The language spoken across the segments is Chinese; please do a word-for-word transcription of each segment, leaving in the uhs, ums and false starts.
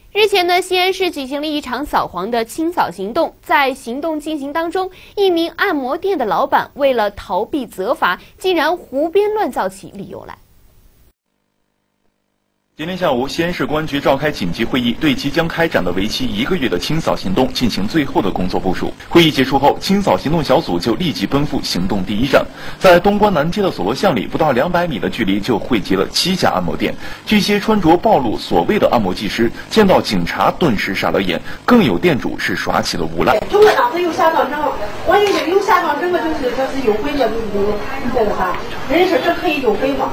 日前呢，西安市举行了一场扫黄的清扫行动。在行动进行当中，一名按摩店的老板为了逃避责罚，竟然胡编乱造起理由来。 今天下午，西安市公安局召开紧急会议，对即将开展的为期一个月的清扫行动进行最后的工作部署。会议结束后，清扫行动小组就立即奔赴行动第一站，在东关南街的索罗巷里，不到两百米的距离就汇集了七家按摩店。这些穿着暴露所谓的按摩技师见到警察顿时傻了眼，更有店主是耍起了无赖。 中国当时有下岗证，我以为有下岗证了就是这是优惠了，对不对？你这个啥？人说这可以优惠吗？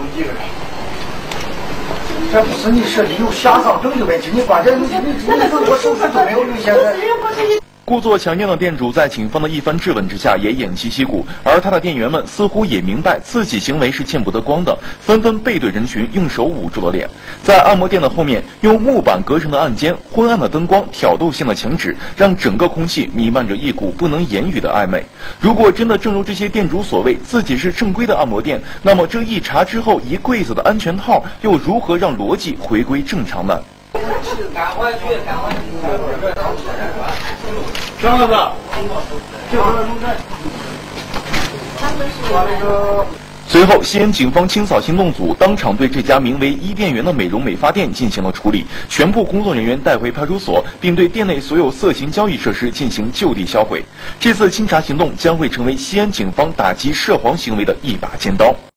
这不是你说的有下岗证的问题，你关键你你你说我手上都没有有现在。 故作强硬的店主在警方的一番质问之下也偃旗息鼓，而他的店员们似乎也明白自己行为是见不得光的，纷纷背对人群，用手捂住了脸。在按摩店的后面，用木板隔成的暗间，昏暗的灯光，挑逗性的墙纸，让整个空气弥漫着一股不能言语的暧昧。如果真的正如这些店主所谓，自己是正规的按摩店，那么这一查之后一柜子的安全套，又如何让逻辑回归正常呢？ 赶快去，赶快去！ 张老师，随后，西安警方清扫行动组当场对这家名为伊甸园的美容美发店进行了处理，全部工作人员带回派出所，并对店内所有色情交易设施进行就地销毁。这次清查行动将会成为西安警方打击涉黄行为的一把尖刀。